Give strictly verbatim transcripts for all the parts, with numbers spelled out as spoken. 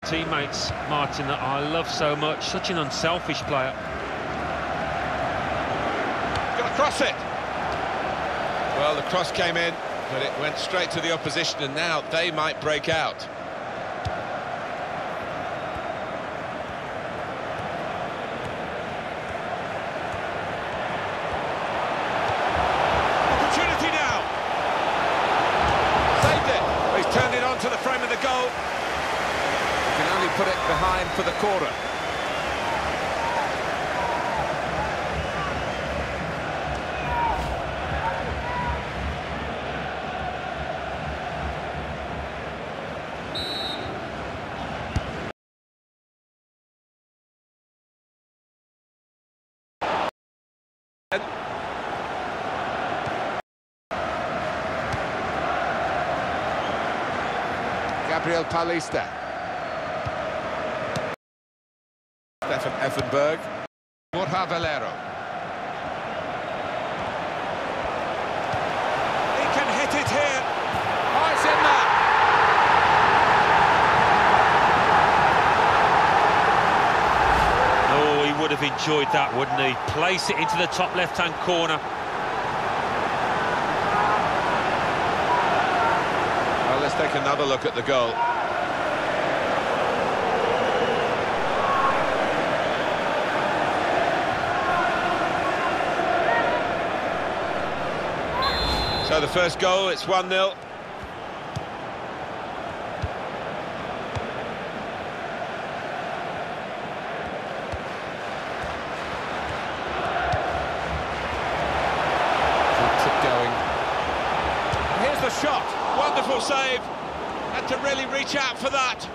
Teammates, Martin, that I love so much, such an unselfish player. Got to cross it. Well, the cross came in, but it went straight to the opposition, and now they might break out. Opportunity now. Saved it. He's turned it onto the frame of the goal. Can only put it behind for the corner. Gabriel Paulista. Stefan Effenberg. Borja Valero. He can hit it here. Oh, it's in there. Oh, he would have enjoyed that, wouldn't he? Place it into the top left-hand corner. Well, let's take another look at the goal. So the first goal, it's one nil. Keeps it going. Here's the shot. Wonderful save. Had to really reach out for that.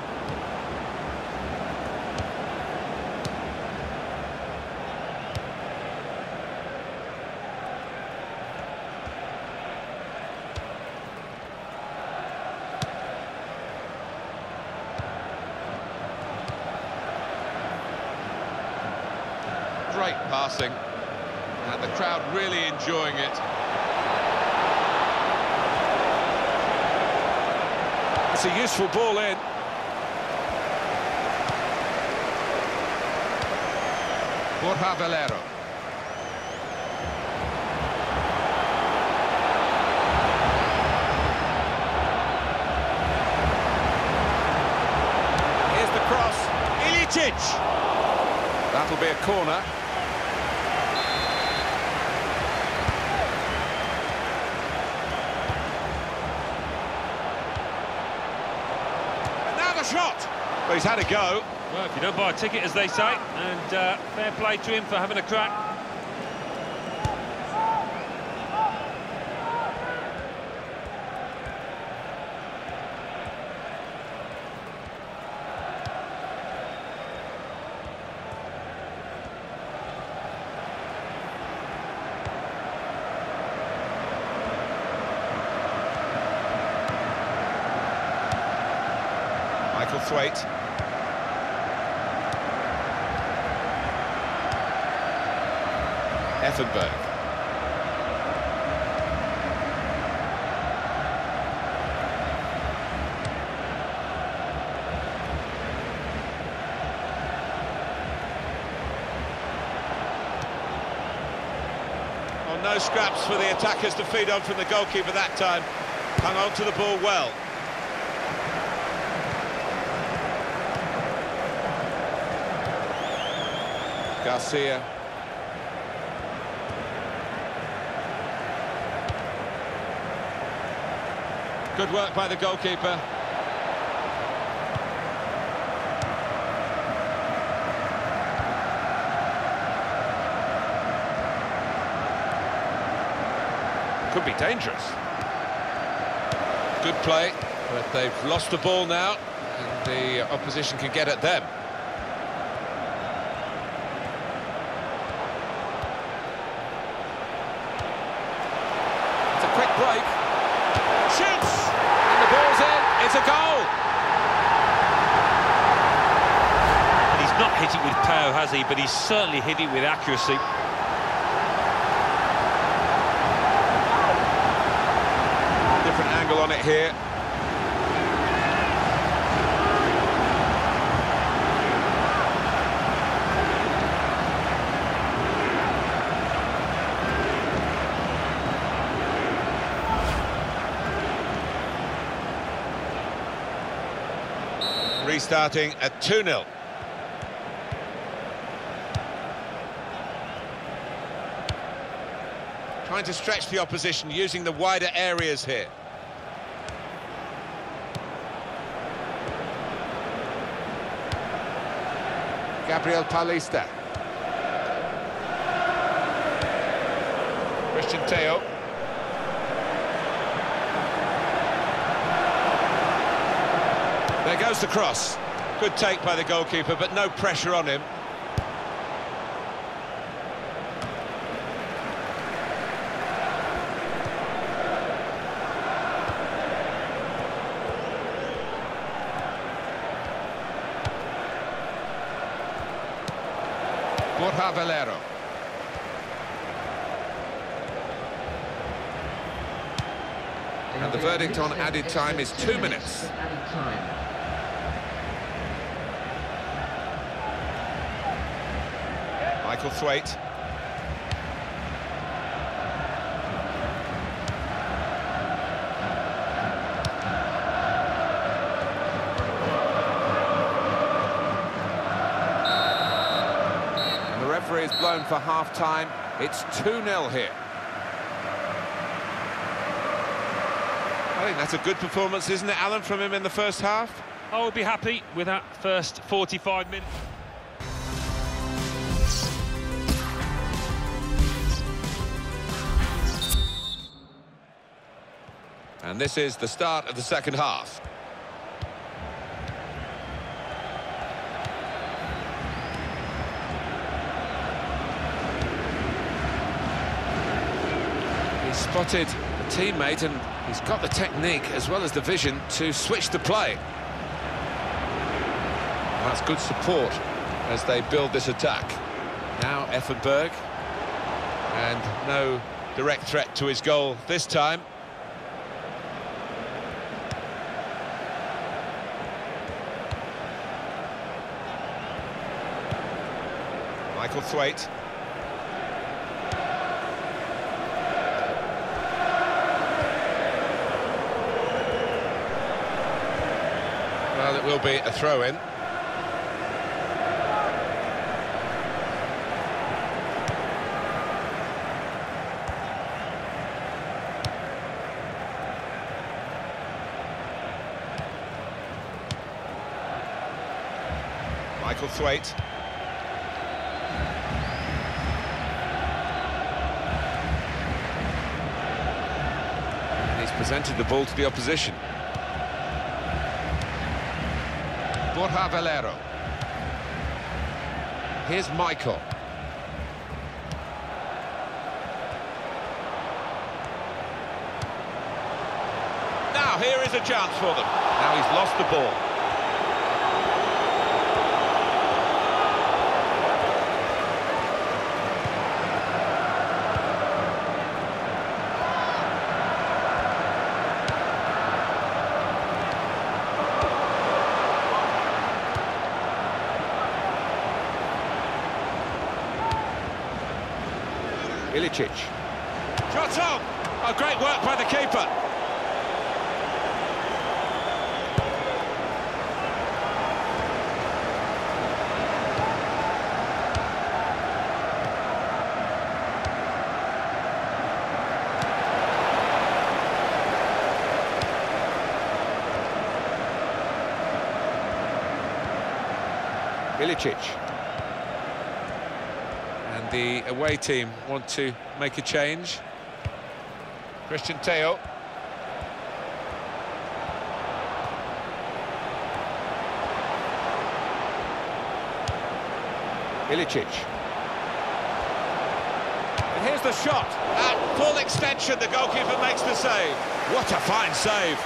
Great passing, and the crowd really enjoying it. It's a useful ball in. Borja Valero. Here's the cross. Ilicic. That'll be a corner. Shot. Well, he's had a go. Well, if you don't buy a ticket, as they say, and uh, fair play to him for having a crack. Michael Thwaite. Effenberg. Oh, no scraps for the attackers to feed on from the goalkeeper that time. Hung on to the ball well. Garcia. Good work by the goalkeeper. Could be dangerous. Good play, but they've lost the ball now, and the opposition can get at them. Quick break. Shoots! And the ball's in. It's a goal! And he's not hit it with power, has he? But he's certainly hit it with accuracy. Different angle on it here. restarting at two nil. Trying to stretch the opposition, using the wider areas here. Gabriel Paulista. Christian Teo. There goes the cross. Good take by the goalkeeper, but no pressure on him. Borja Valero. And the verdict on added time is two minutes. Michael Thwaite. And the referee is blown for half-time. It's two nil here. I think that's a good performance, isn't it, Alan, from him in the first half? I would be happy with that first forty-five minutes. And this is the start of the second half. He's spotted a teammate and he's got the technique as well as the vision to switch the play. That's good support as they build this attack. Now Effenberg, and no direct threat to his goal this time. Michael Thwaite. Well, it will be a throw-in. Michael Thwaite. Presented the ball to the opposition. Borja Valero. Here's Michael. Now here is a chance for them. Now he's lost the ball. Ilicic. Shot on! Oh, great work by the keeper. Ilicic. And the away team want to make a change. Christian Teo. Ilicic. And here's the shot. At full extension, the goalkeeper makes the save. What a fine save.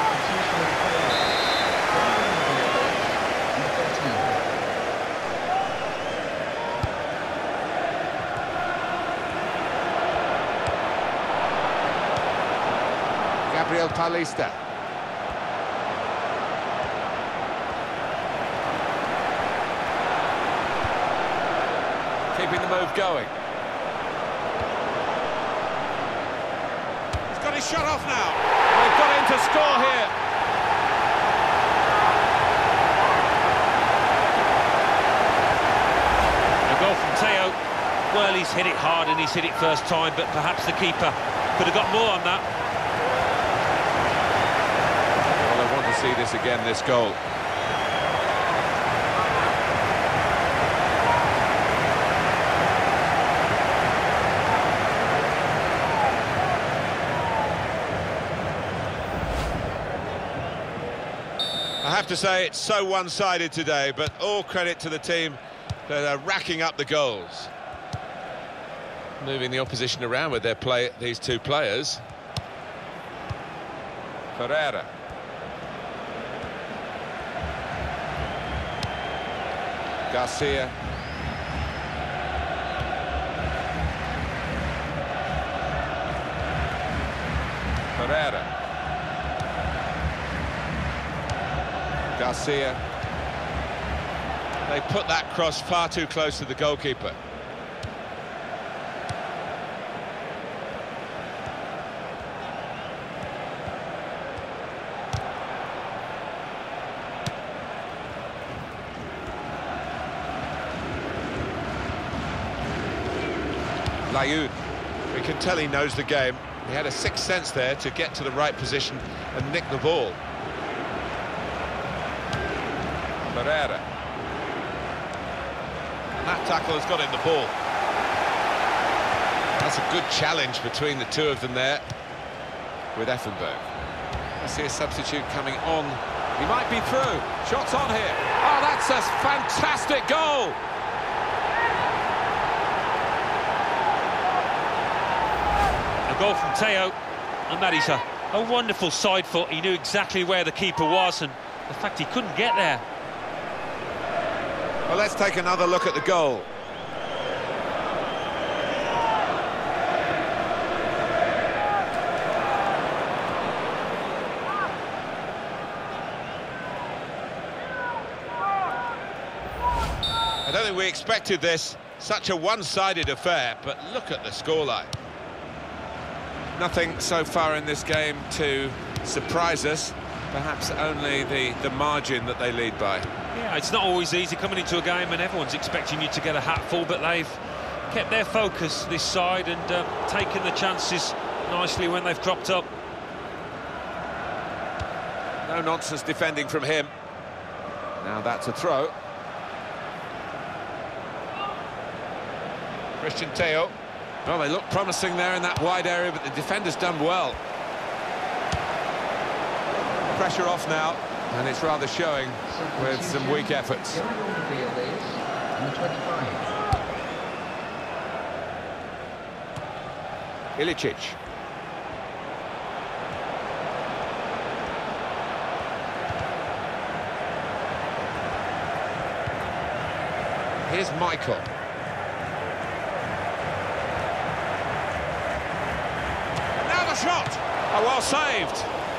Gabriel Paulista. Keeping the move going. He's got his shot off now. They've got him to score here. hit it hard and he's hit it first time, but perhaps the keeper could have got more on that. Well, I want to see this again, this goal. I have to say it's so one-sided today, but all credit to the team that are racking up the goals. Moving the opposition around with their play, these two players. Pereira. Garcia. Pereira. Garcia. They put that cross far too close to the goalkeeper. Layun. We can tell he knows the game. He had a sixth sense there to get to the right position and nick the ball. Pereira. And that tackle has got him the ball. That's a good challenge between the two of them there with Effenberg. I see a substitute coming on. He might be through. Shots on here. Oh, that's a fantastic goal! A goal from Teo, and that is a, a wonderful side foot. He knew exactly where the keeper was, and the fact he couldn't get there. Well, let's take another look at the goal. I don't think we expected this, such a one-sided affair, but look at the scoreline. Nothing so far in this game to surprise us, perhaps only the, the margin that they lead by. Yeah, it's not always easy coming into a game and everyone's expecting you to get a hatful, but they've kept their focus this side and uh, taken the chances nicely when they've dropped up. No nonsense defending from him. Now that's a throw. Christian Teo. Well, they look promising there in that wide area, but the defender's done well. Pressure off now, and it's rather showing with some weak efforts. Ilicic. Here's Michael. Now the shot! Oh, well saved.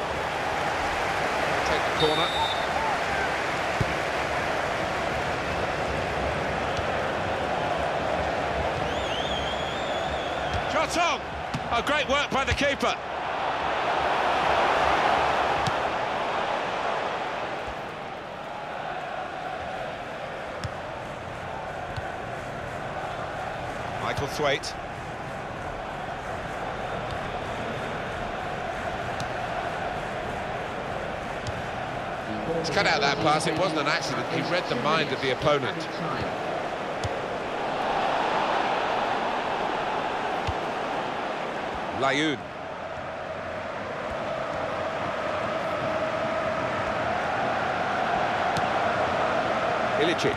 Take the corner. Shot on! Oh, great work by the keeper. Michael Thwaite. He's cut out that pass. It wasn't an accident. He read the mind of the opponent. Layun. Ilicic.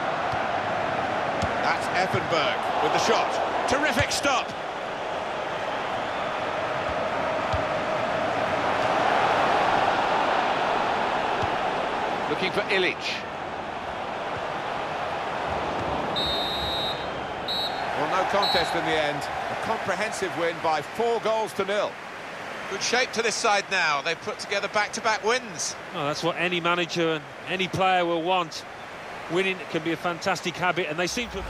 That's Effenberg with the shot. Terrific stop. Looking for Illich. Well, no contest in the end. A comprehensive win by four goals to nil. Good shape to this side now. They've put together back-to-back wins. Oh, that's what any manager and any player will want. Winning can be a fantastic habit, and they seem to...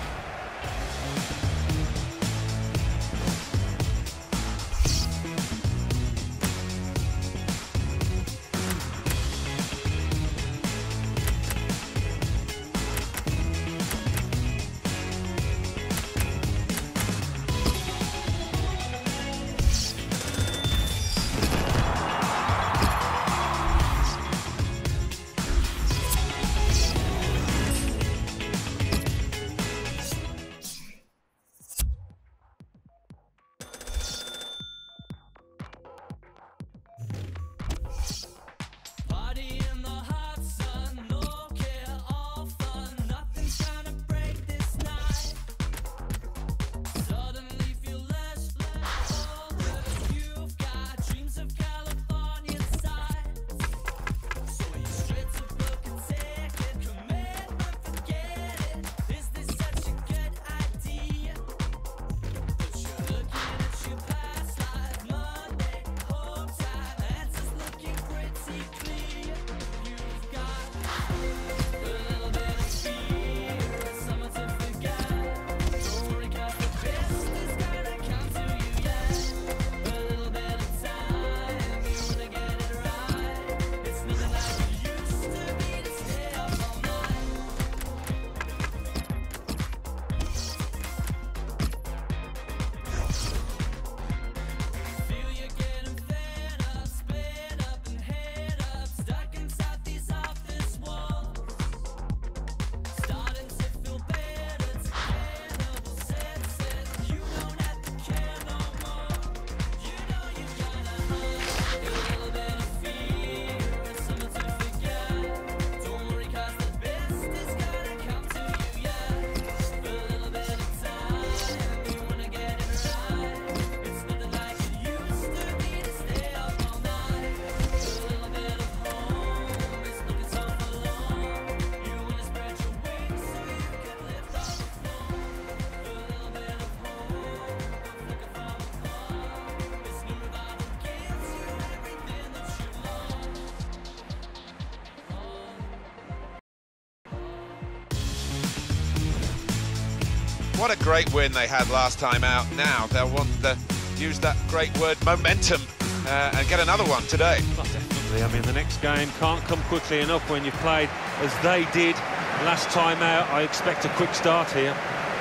What a great win they had last time out. Now they'll want to use that great word momentum uh, and get another one today. Well, definitely. I mean, the next game can't come quickly enough when you've played as they did last time out. I expect a quick start here.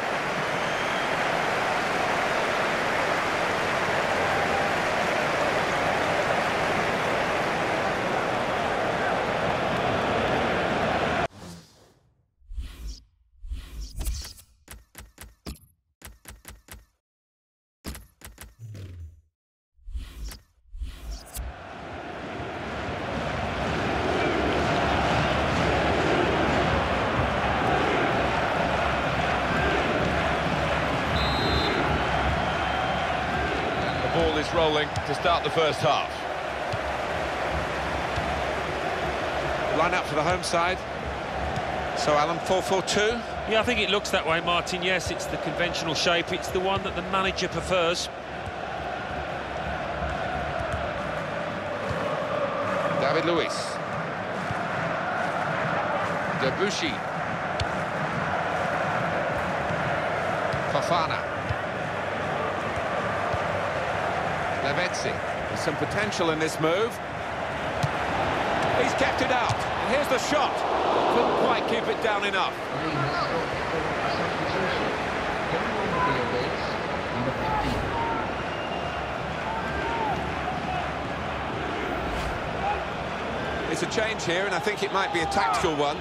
Ball is rolling to start the first half. Line up for the home side. So, Alan, four four two? Yeah, I think it looks that way, Martin. Yes, it's the conventional shape. It's the one that the manager prefers. David Luiz. Debuchy. Fofana. Lavezzi. There's some potential in this move. He's kept it out. And here's the shot. Couldn't quite keep it down enough. It's a change here, and I think it might be a tactical one.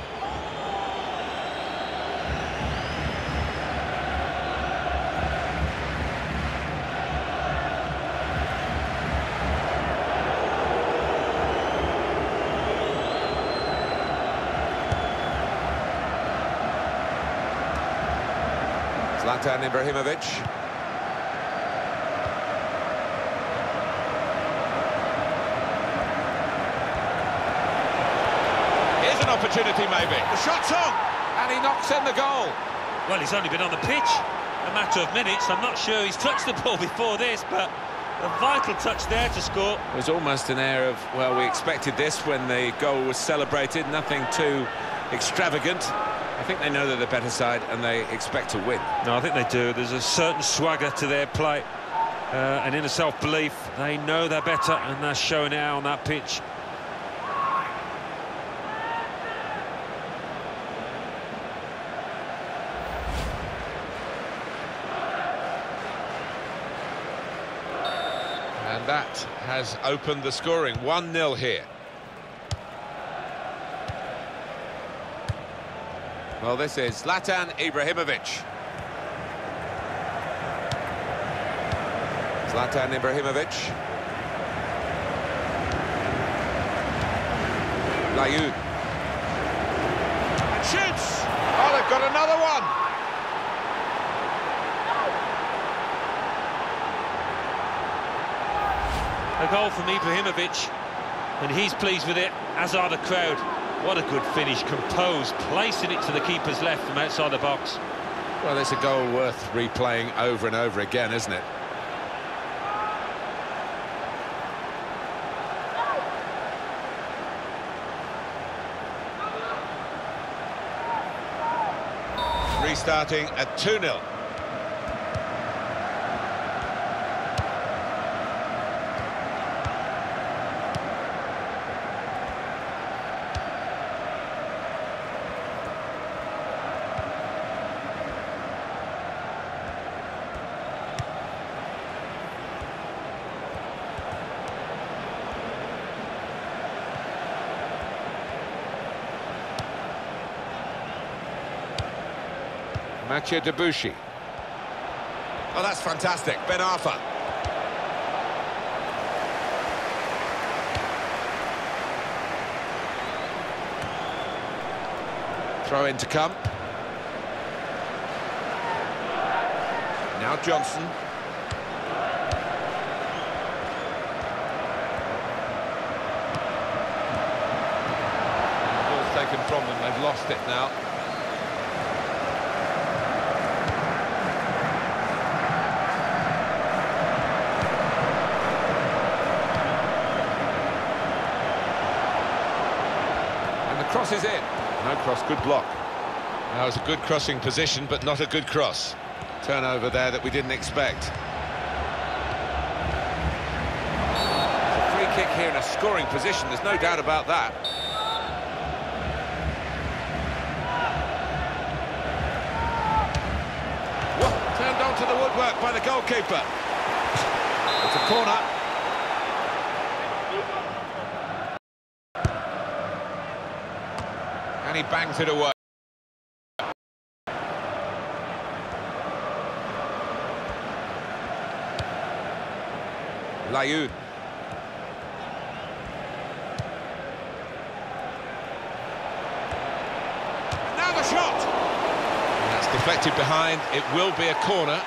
Zlatan Ibrahimovic. Here's an opportunity, maybe. The shot's on, and he knocks in the goal. Well, he's only been on the pitch a matter of minutes. I'm not sure he's touched the ball before this, but a vital touch there to score. It was almost an air of, well, we expected this when the goal was celebrated. Nothing too extravagant. I think they know they're the better side and they expect to win. No, I think they do. There's a certain swagger to their play, uh, and inner self-belief. They know they're better, and they're showing it out on that pitch. And that has opened the scoring. one nil here. Well, this is Zlatan Ibrahimovic. Zlatan Ibrahimovic. Layu. And shoots! Oh, they've got another one! A goal from Ibrahimovic, and he's pleased with it, as are the crowd. What a good finish, composed, placing it to the keeper's left from outside the box. Well, it's a goal worth replaying over and over again, isn't it? Restarting at two nil. Mathieu Debuchy. Oh, that's fantastic. Ben Arfa. Throw in to come. Now Johnson. The ball's taken from them. They've lost it now. Cross is in. No cross, good block. That was a good crossing position, but not a good cross. turnover there that we didn't expect. It's a free kick here in a scoring position, there's no doubt about that. Whoa, turned onto the woodwork by the goalkeeper. It's a corner. And he bangs it away. Layoud. Now the shot! And that's deflected behind, it will be a corner.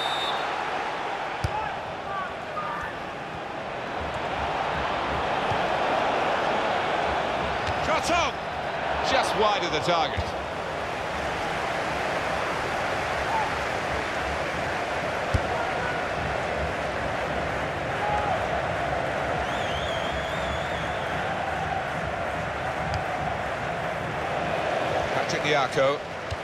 Shot on! Just wide of the target. Diaco.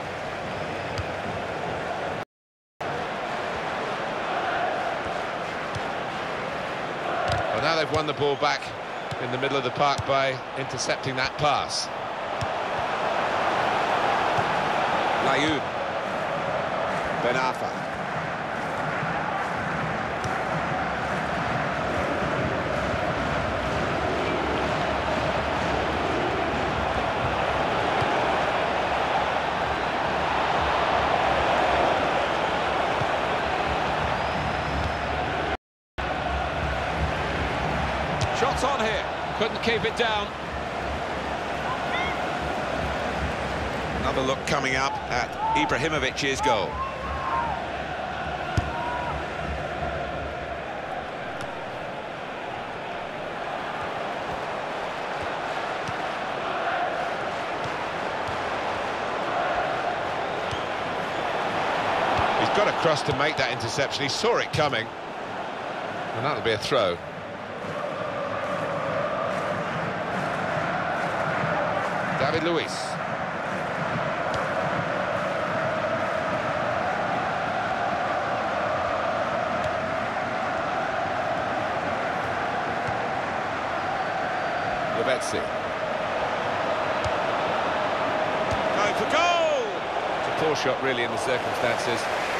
Well, now they've won the ball back in the middle of the park by intercepting that pass. Layoud. Ben Arfa. Shots on here, couldn't keep it down. Another look coming up at Ibrahimovic's goal. He's got across to make that interception, he saw it coming. And that'll be a throw. David Luiz. Lavezzi. Going for goal! It's a poor shot really in the circumstances.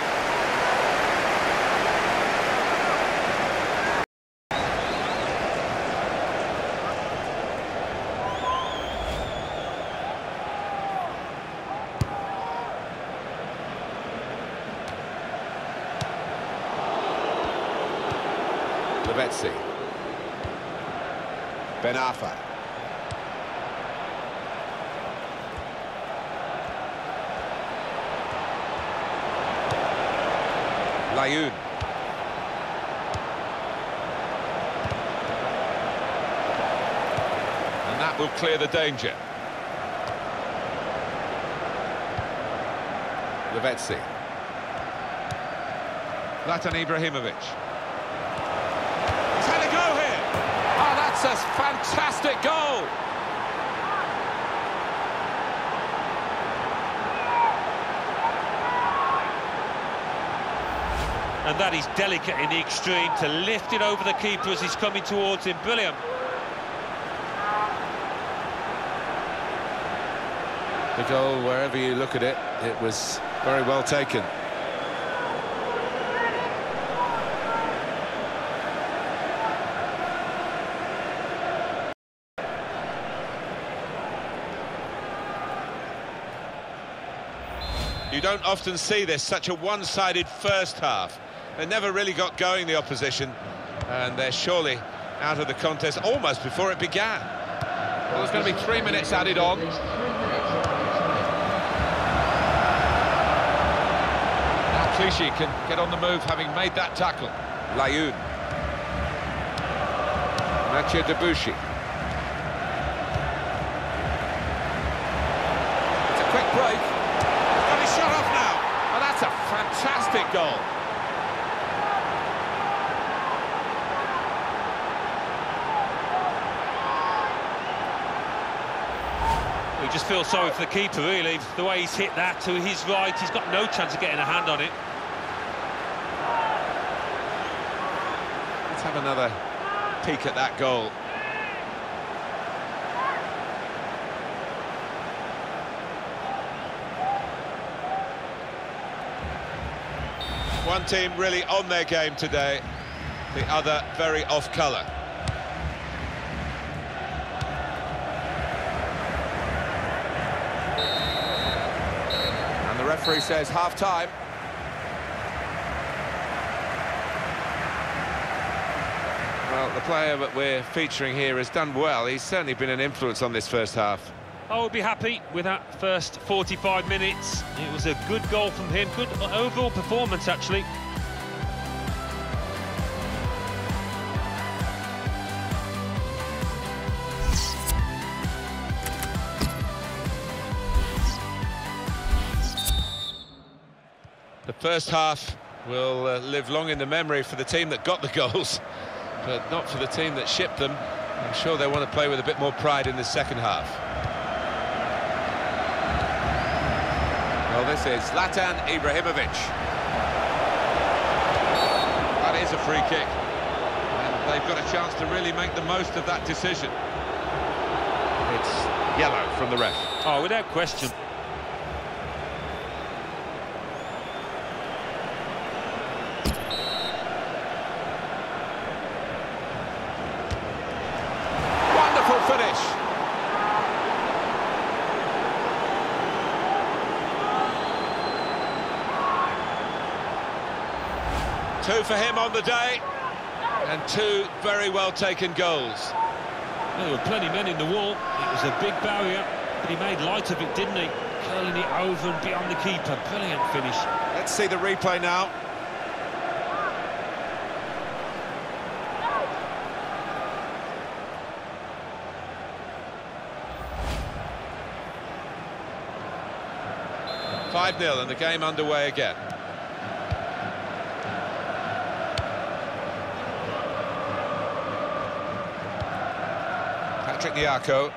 Lavezzi. Ben Arfa. Layoud. And that will clear the danger. Lavezzi. Zlatan Ibrahimovic. That's a fantastic goal! And that is delicate in the extreme, to lift it over the keeper as he's coming towards him. Brilliant. The goal, wherever you look at it, it was very well taken. You don't often see this, such a one-sided first half. They never really got going, the opposition, and they're surely out of the contest almost before it began. Well, there's going to be three minutes added on. Now Clichy can get on the move, having made that tackle. Layoud. Mathieu Debuchy. It's a quick break. Shut off now. Oh, that's a fantastic goal. We just feel sorry for the keeper, really. The way he's hit that to his right, he's got no chance of getting a hand on it. have another peek at that goal. One team really on their game today, the other very off colour. And the referee says half-time. Well, the player that we're featuring here has done well. He's certainly been an influence on this first half. I would be happy with that first forty-five minutes. It was a good goal from him, good overall performance actually. The first half will uh, live long in the memory for the team that got the goals, but not for the team that shipped them. I'm sure they want to play with a bit more pride in the second half. Well, this is Zlatan Ibrahimovic. That is a free kick. And they've got a chance to really make the most of that decision. It's yellow from the ref. Oh, without question. Wonderful finish. Two for him on the day, and two very well taken goals. Well, there were plenty of men in the wall. It was a big barrier, but he made light of it, didn't he? Curling it over and beyond the keeper. Brilliant finish. Let's see the replay now. five nil and the game underway again. Patrick Nyako.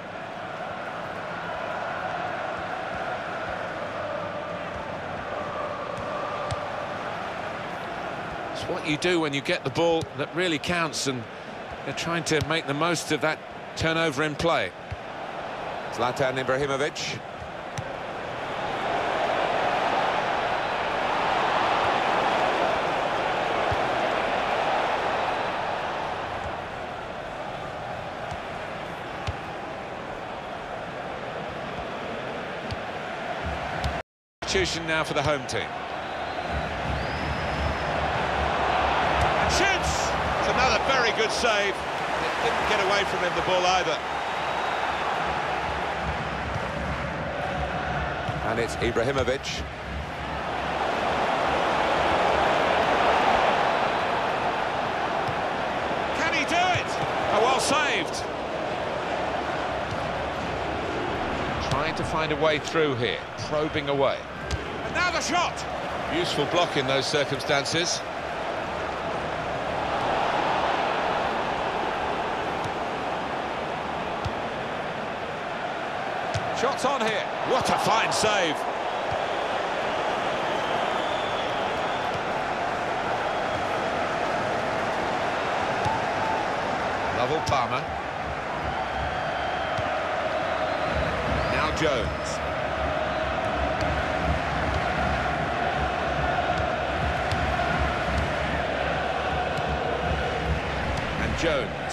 It's what you do when you get the ball that really counts, and they're trying to make the most of that turnover in play. Zlatan Ibrahimovic. Now for the home team. And shoots! It's another very good save. It didn't get away from him, the ball, either. And it's Ibrahimovic. Can he do it? Oh, well saved. Trying to find a way through here, probing away. Now the shot! Useful block in those circumstances. Shots on here. What a fine save. Lovell Palmer. Now Jones. Jones.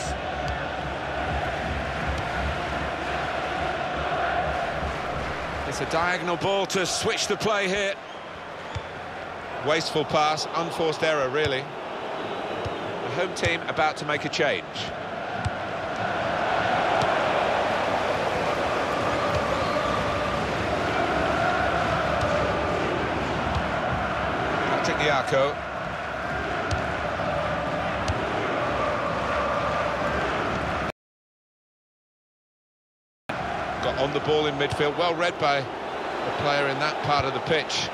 It's a diagonal ball to switch the play here. Wasteful pass, unforced error, really. The home team about to make a change. Patrick Nyako. Got on the ball in midfield, well read by the player in that part of the pitch.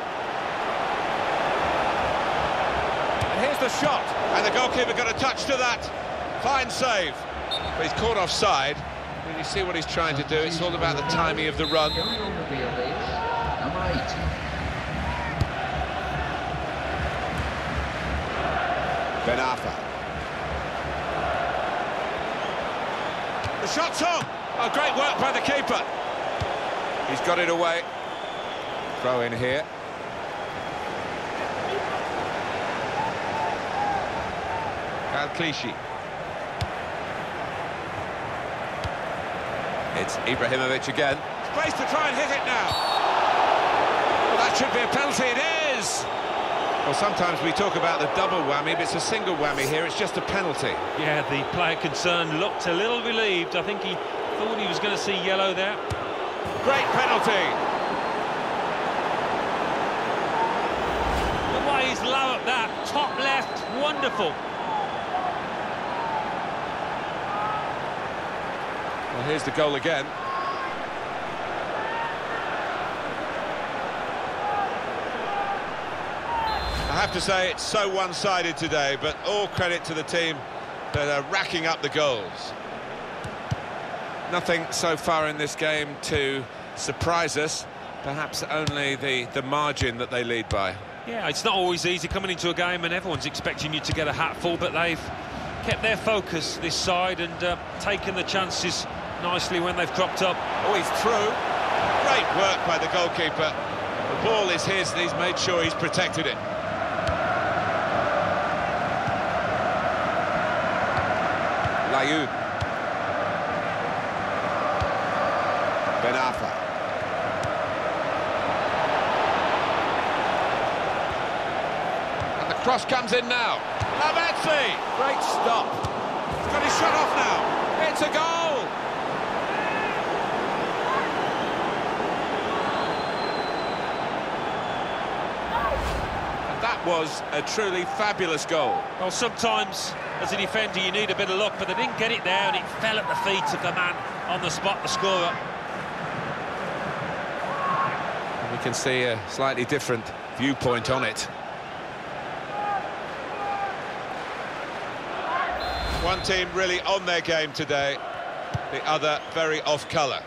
And here's the shot, and the goalkeeper got a touch to that. Fine save, but he's caught offside. When you see what he's trying to do, it's all about the timing of the run. Ben Arfa. Arfa. shot's on! Oh, great work by the keeper. He's got it away. Throw in here. Clichy. It's Ibrahimovic again. Space to try and hit it now. Well, that should be a penalty. It is! Well, sometimes we talk about the double whammy, but it's a single whammy here. It's just a penalty. Yeah, the player concerned looked a little relieved. I think he thought he was going to see yellow there. Great penalty. The way he's low at that, top left, wonderful. Well, here's the goal again. I have to say it's so one-sided today, but all credit to the team that are racking up the goals. Nothing so far in this game to surprise us, perhaps only the, the margin that they lead by. Yeah, it's not always easy coming into a game and everyone's expecting you to get a hatful, but they've kept their focus this side and uh, taken the chances nicely when they've cropped up. Oh, he's through. Great work by the goalkeeper. The ball is his and he's made sure he's protected it. Layoud. Ben Arfa. And the cross comes in now. Lavezzi! Great stop. He's got his shot off now. It's a goal! And that was a truly fabulous goal. Well, sometimes as a defender you need a bit of luck, but they didn't get it there and it fell at the feet of the man on the spot, the scorer. And we can see a slightly different viewpoint on it. One team really on their game today, the other very off colour.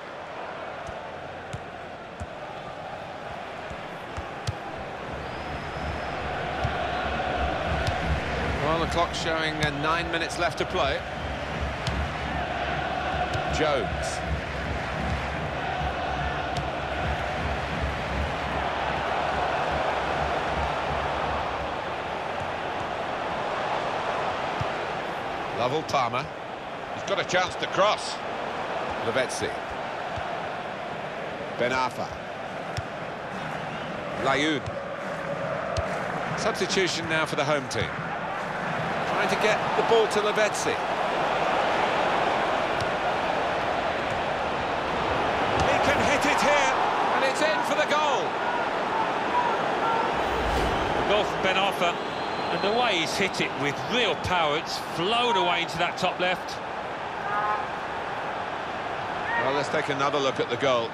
Well, the clock's showing uh, nine minutes left to play. Jones. Lovell Palmer. He's got a chance to cross. Lavezzi. Ben Arfa. Layoud. Substitution now for the home team. Trying to get the ball to Lavezzi. He can hit it here, and it's in for the goal. The goal from Ben Arfa, and the way he's hit it with real power, it's flown away into that top left. Well, let's take another look at the goal.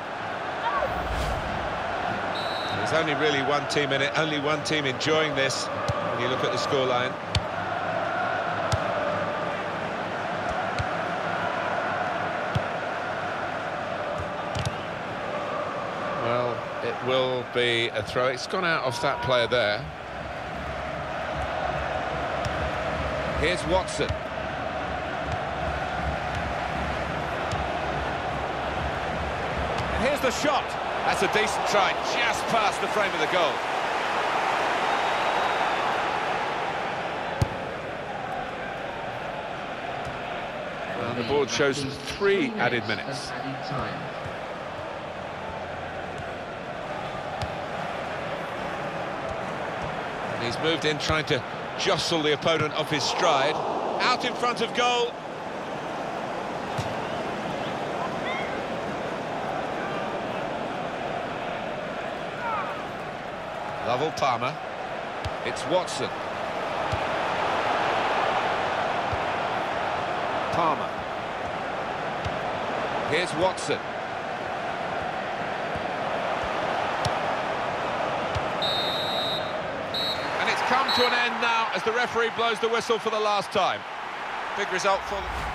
There's only really one team in it, only one team enjoying this when you look at the scoreline. Well, it will be a throw. It's gone out off that player there. Here's Watson. And here's the shot. That's a decent try, just past the frame of the goal. Well, the board shows three added minutes. And he's moved in, trying to jostle the opponent off his stride. Out in front of goal. Lovell Palmer. It's Watson. Palmer. Here's Watson. And it's come to an end now as the referee blows the whistle for the last time. Big result for them.